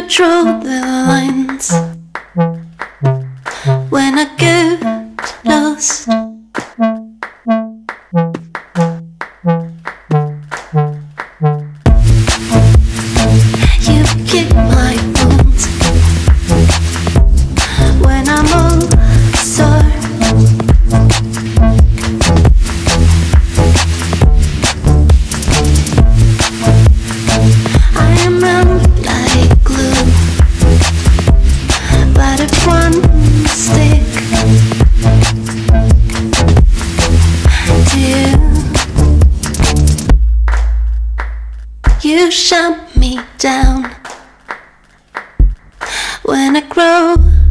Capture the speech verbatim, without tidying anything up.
you draw the lines when I get lost? You kick my bones when I'm all sore. I am round like glue, but if one stick to you, you shut me down when I grow